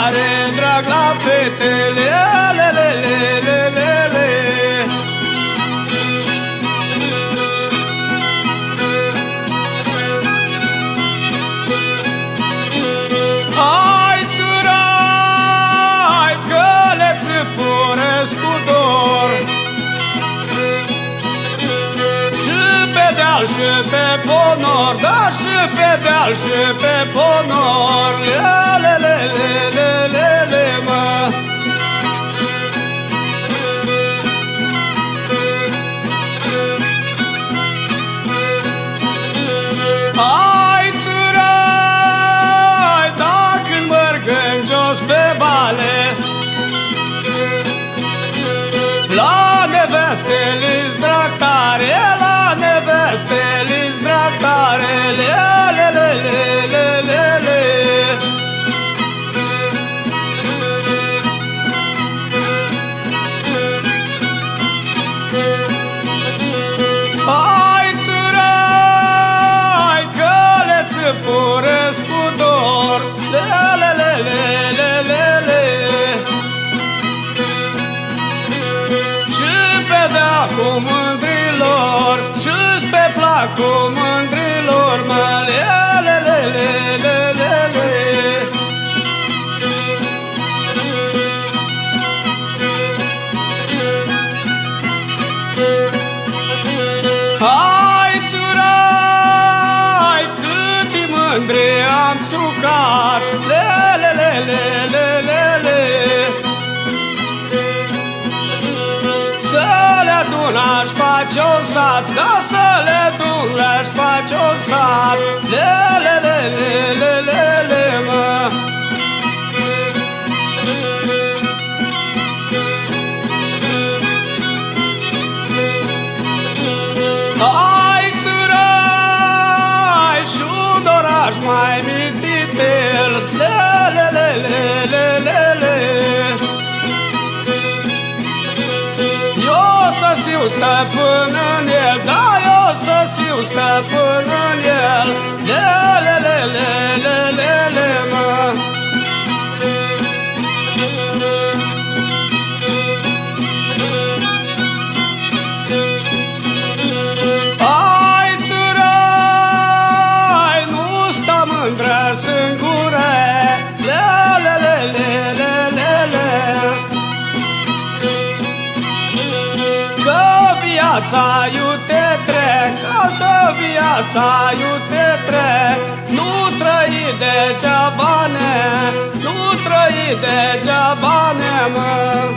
are drag la fetele, lelelelelele. Hai țura, hai că le țipuresc cu dor, și pe deal și pe ponor, da, și pe deal și pe ponor, lelelelelele, mă. Hai țura, hai dacă merg în jos pe vale, la neveste-li-s drag tare, la neveste-li-s drag tare, lelelelelele. Hai țura, hai că le țipuresc cu dor, lelelelelele. Și pe deacul mândrilor, și-s pe placul mândrilor, mă, lelelelelele. Hai țura, hai cât-i mândri am țucat, lelelelelele. Să le adun aș face un sat, da, să le adun aș face un sat, lelelelelele, mă. Hai țura, hai și-un oraș mai mititel, lelelelelele. Eu să fiu stăpân în el, da, eu să fiu stăpân în el, lelelelelele, mă. Hai țura, hai nu sta mândră singură, lelelelelele. Că viața iute trec, că viața iute trec, nu trăi degeaba, nu trăi degeaba, mă.